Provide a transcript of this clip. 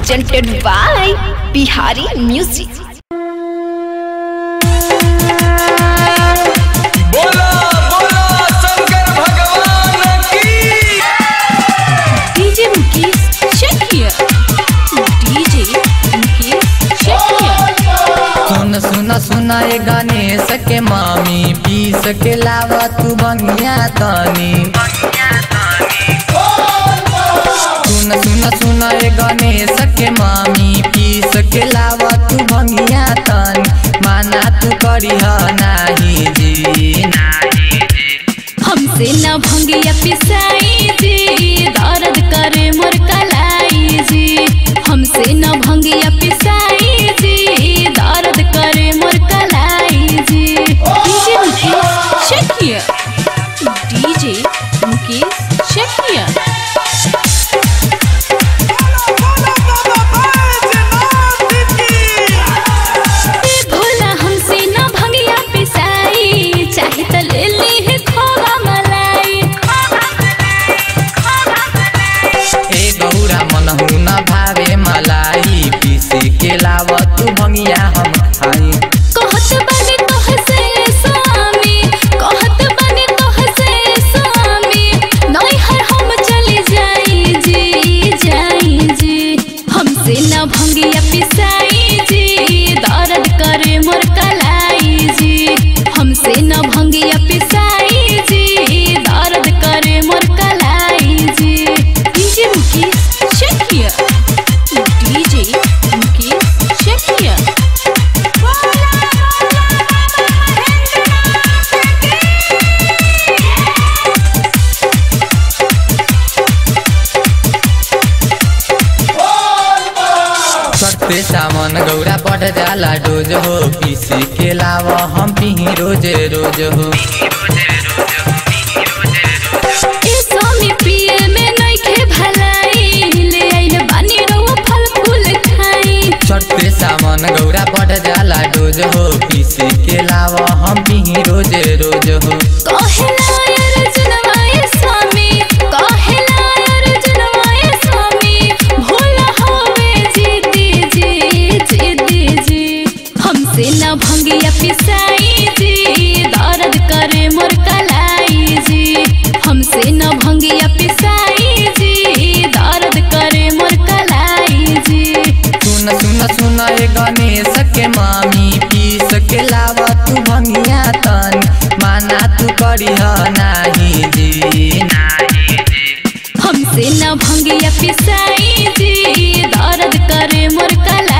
presented by Bihari Music. बोला बोला शंकर भगवान की। DJ Mukesh Shakya. DJ Mukesh Shakya. सुन सुन सुन ए गणेश के मामी पीस के लावा तू बंगिया तनी। सुन सुन सुन ए गणेश के मामी पीस के लावा तू बंगिया तनी। माना तू करिह नाही जी हमसे न भंगिया पिसाई जी, दर्द करे मोर कलाई जी। हमसे न भंगिया पिसाई जी, दर्द करे मोर कलाई जी। DJ Mukesh Shakya. DJ Mukesh Shakya. Bhola हमसे न भंगिया पिसाई, चाहे त ले ली है खोवा मलाई। ए गौरा मनहु न भावे मलाई पीसी के लावा तू बंगिया हम खाई। कहत बने तोहसे स्वामी, कहत बने तोहसे स्वामी, नैहर हम चले जाई जी, जाई जी। हमसे न भंगिया पिसाई जी, दर्द करे मोर कलाई जी। हमसे न भंगिया पिसाई जी, दर्द करे मोर कलाई जी। DJ Mukesh Shakya. DJ Mukesh Shakya. सत्य सावन गौरा बढ़ जाला डोज हो, पीसी के लावा हम पीही रोज रोज हो। ए स्वामी पिए में नइखे भलाई, ले आइल बानी रउआ फल फूल खाई। सत्य सावन गौरा बढ़ जाला डोज हो, पीसी के लावा हम पीही रोज रोज हो। कहेला अर्जुनवा ए स्वामी, कहेला अर्जुनवा ए स्वामी, भोला होवे जीती जी, जीती जी। हमसे न भंगिया पिसाई जी, दर्द करे मोर कलाई जी। हमसे न भंगिया पिसाई जी, दर्द करे मोर कलाई जी। सुन सुन सुन ए गणेश के मामी पीस के लावा तू बंगिया तनी। माना तू करिह नाही जी हमसे न भंगिया पिसाई जी, दर्द करे मोर कलाई।